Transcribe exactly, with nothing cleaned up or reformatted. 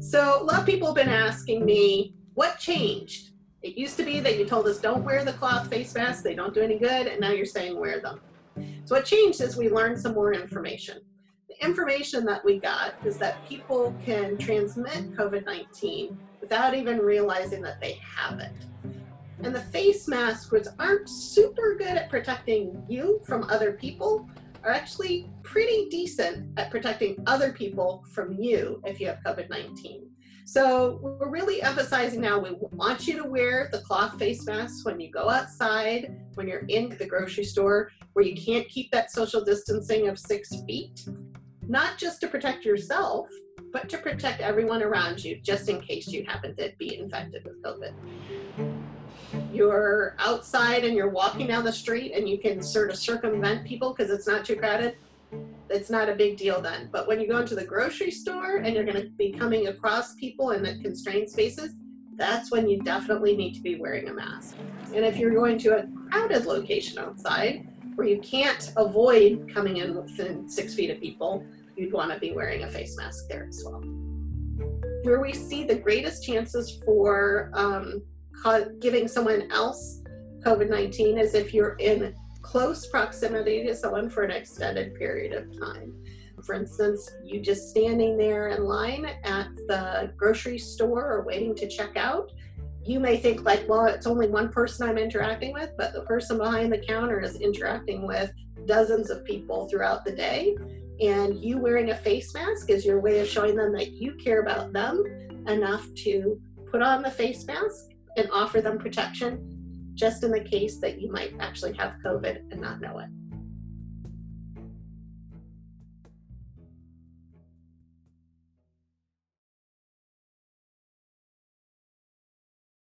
So a lot of people have been asking me, what changed? It used to be that you told us don't wear the cloth face masks, they don't do any good, and now you're saying wear them. So what changed is we learned some more information. The information that we got is that people can transmit COVID nineteen without even realizing that they have it. And the face masks, which aren't super good at protecting you from other people, are actually pretty decent at protecting other people from you if you have COVID nineteen. So we're really emphasizing now, we want you to wear the cloth face masks when you go outside, when you're in the grocery store, where you can't keep that social distancing of six feet, not just to protect yourself, but to protect everyone around you, just in case you happen to be infected with COVID. You're outside and you're walking down the street and you can sort of circumvent people because it's not too crowded, it's not a big deal then. But when you go into the grocery store and you're going to be coming across people in the constrained spaces, that's when you definitely need to be wearing a mask. And if you're going to a crowded location outside where you can't avoid coming in within six feet of people, you'd want to be wearing a face mask there as well. Where we see the greatest chances for um, giving someone else COVID nineteen is if you're in close proximity to someone for an extended period of time. For instance, you just standing there in line at the grocery store or waiting to check out, you may think like, well, it's only one person I'm interacting with, but the person behind the counter is interacting with dozens of people throughout the day. And you wearing a face mask is your way of showing them that you care about them enough to put on the face mask and offer them protection just in the case that you might actually have COVID and not know it.